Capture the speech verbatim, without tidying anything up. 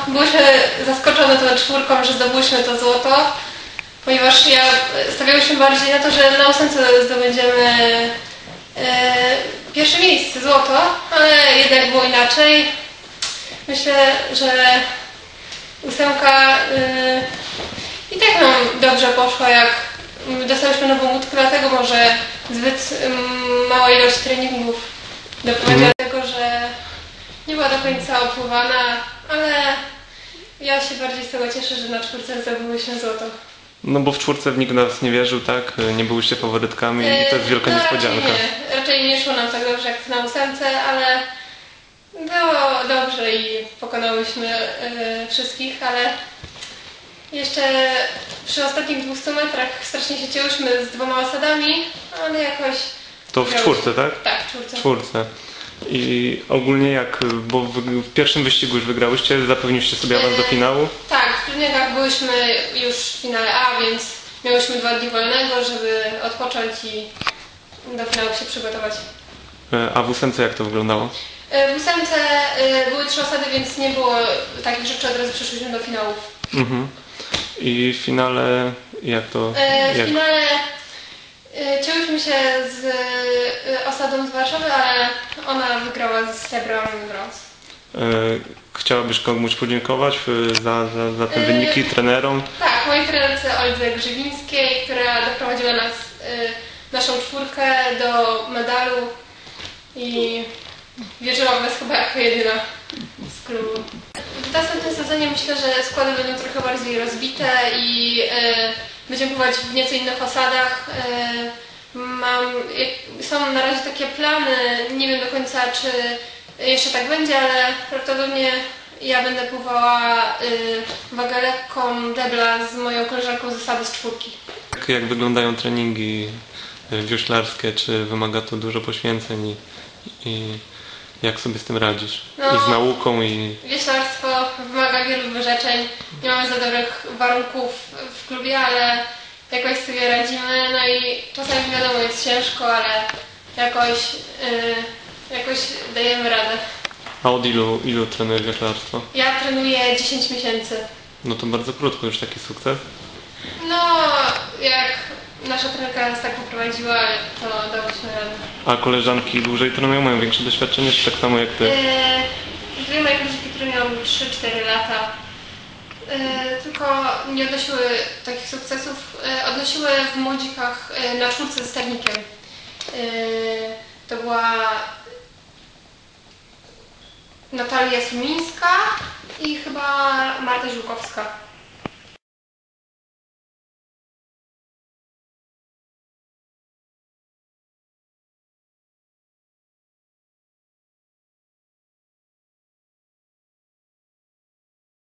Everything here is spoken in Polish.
byłyśmy zaskoczone tą czwórką, że zdobyłyśmy to złoto, ponieważ ja stawiałyśmy bardziej na to, że na ósemce zdobędziemy e, pierwsze miejsce, złoto, ale jednak było inaczej. Myślę, że ósemka e, i tak nam dobrze poszła, jak dostałyśmy nową łódkę, dlatego może zbyt mała ilość treningów doprowadziła do tego, że nie była do końca opływana, ale ja się bardziej z tego cieszę, że na czwórce zdobyłyśmy złoto. No bo w czwórce nikt nas nie wierzył, tak? Nie byłyście faworytkami i to jest wielka no, niespodzianka. Raczej nie. raczej nie szło nam tak dobrze jak na ósemce, ale było dobrze i pokonałyśmy yy, wszystkich, ale jeszcze przy ostatnich dwustu metrach strasznie się cięłyśmy z dwoma osadami, ale jakoś... To w czwórce, tak? Tak, w czwórce. W czwórce. I ogólnie jak, bo w pierwszym wyścigu już wygrałyście, zapewniliście sobie awans do finału? Tak, w turniejach byłyśmy już w finale A, więc miałyśmy dwa dni wolnego, żeby odpocząć i do finału się przygotować. A w ósemce jak to wyglądało? W ósemce były trzy osady, więc nie było takich rzeczy, od razu przeszłyśmy do finału. Mhm. I w finale jak to? W jak? finale cięłyśmy się z osadą z Warszawy, ale ona wygrała z srebrem brąz. Chciałabyś komuś podziękować za, za, za te wyniki, trenerom? Tak, mojej trenerce Oldze Grzywińskiej, która doprowadziła nas, naszą czwórkę do medalu i wierzyła w nas chyba jako jedyna z klubu. W następnym sezonie myślę, że składy będą trochę bardziej rozbite i będziemy pływać w nieco innych osadach. Mam, są na razie takie plany, nie wiem do końca, czy jeszcze tak będzie, ale prawdopodobnie ja będę pływała wagę lekką debla z moją koleżanką z zasady z czwórki. Jak, jak wyglądają treningi wioślarskie? Czy wymaga to dużo poświęceń i, i jak sobie z tym radzisz? No, I z nauką i... Wioślarstwo wymaga wielu wyrzeczeń. Nie mamy za dobrych warunków w klubie, ale jakoś sobie radzimy. No i czasami wiadomo jest ciężko, ale jakoś, yy, jakoś dajemy radę. A od ilu, ilu trenujesz wioślarstwo? Ja trenuję dziesięć miesięcy. No to bardzo krótko już taki sukces. No, jak nasza trenerka nas tak poprowadziła, to dałyśmy radę. A koleżanki dłużej trenują, mają większe doświadczenie, czy tak samo jak ty? Yy, dwie moje koleżanki trenują trzy cztery lata. Yy, tylko nie odnosiły takich sukcesów. Yy, odnosiły w młodzikach yy, na czwórce ze sternikiem. Yy, to była Natalia Sumińska i chyba Marta Ziółkowska.